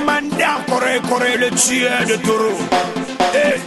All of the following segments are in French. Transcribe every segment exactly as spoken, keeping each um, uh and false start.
Manda Corée, Corée, le tueur de taureau. Hey.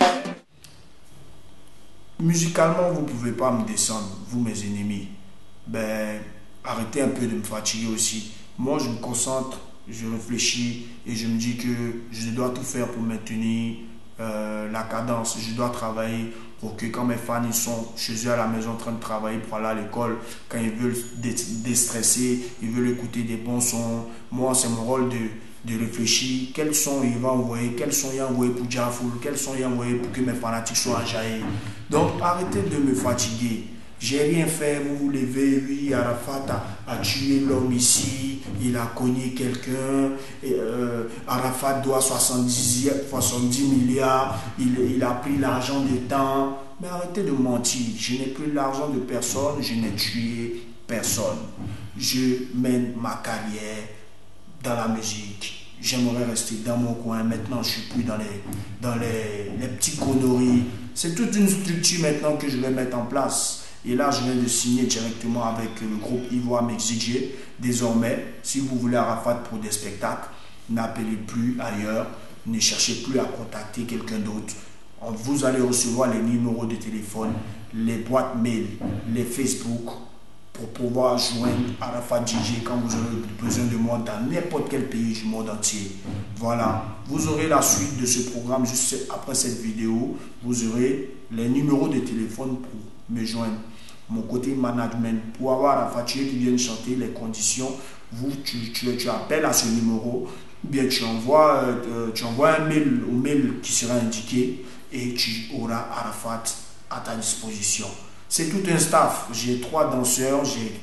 Musicalement, vous ne pouvez pas me descendre, vous mes ennemis. Ben, arrêtez un peu de me fatiguer aussi. Moi, je me concentre, je réfléchis et je me dis que je dois tout faire pour maintenir euh, la cadence. Je dois travailler pour que quand mes fans ils sont chez eux à la maison en train de travailler pour aller à l'école, quand ils veulent déstresser, ils veulent écouter des bons sons. Moi, c'est mon rôle de, de réfléchir. Quels sons il va envoyer, quels sons il va envoyer pour Jafoul, quels sons il va envoyer pour que mes fanatiques soient enjaillés. Donc, arrêtez de me fatiguer. J'ai rien fait, vous vous levez, oui, Arafat a, a tué l'homme ici, il a cogné quelqu'un, euh, Arafat doit soixante-dix milliards, il, il a pris l'argent des temps. Mais arrêtez de mentir, je n'ai pris l'argent de personne, je n'ai tué personne. Je mène ma carrière dans la musique. J'aimerais rester dans mon coin, maintenant je ne suis plus dans les, dans les, les petits conneries. C'est toute une structure maintenant que je vais mettre en place. Et là, je viens de signer directement avec le groupe Ivoire Mexigé. Désormais, si vous voulez Arafat pour des spectacles, n'appelez plus ailleurs, ne cherchez plus à contacter quelqu'un d'autre. Vous allez recevoir les numéros de téléphone, les boîtes mail, les Facebook, pour pouvoir joindre Arafat D J quand vous aurez besoin de moi dans n'importe quel pays du monde entier. Voilà, vous aurez la suite de ce programme juste après cette vidéo. Vous aurez les numéros de téléphone pour me joindre. Mon côté management, pour avoir Arafat qui vienne chanter les conditions, vous tu, tu, tu appelles à ce numéro, bien tu envoies, euh, tu envoies un mail au mail qui sera indiqué et tu auras Arafat à ta disposition. C'est tout un staff. J'ai trois danseurs,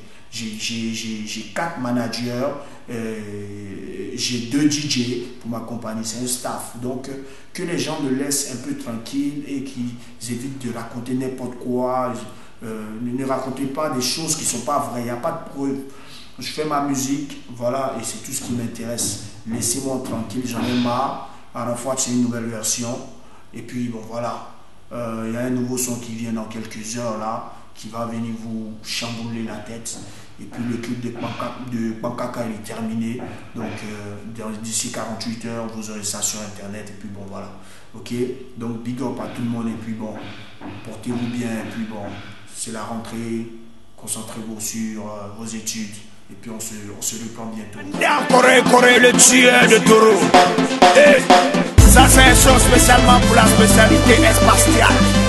j'ai quatre managers, euh, j'ai deux D J pour m'accompagner. C'est un staff. Donc, que les gens me laissent un peu tranquille et qu'ils évitent de raconter n'importe quoi. Euh, ne racontez pas des choses qui ne sont pas vraies. Il n'y a pas de preuves. Je fais ma musique, voilà, et c'est tout ce qui m'intéresse. Laissez-moi tranquille, j'en ai marre. À la fois, c'est une nouvelle version. Et puis, bon, voilà. Il euh, y a un nouveau son qui vient dans quelques heures là, qui va venir vous chambouler la tête. Et puis le clip de Pankaka est terminé. Donc euh, d'ici quarante-huit heures, vous aurez ça sur internet. Et puis bon, voilà. Ok. Donc big up à tout le monde. Et puis bon, portez-vous bien. Et puis bon, c'est la rentrée. Concentrez-vous sur euh, vos études. Et puis on se, on se reprend bientôt. Corée, Corée, le tueur de taureau. Hey. Ça c'est un show spécialement pour la spécialité spatiale.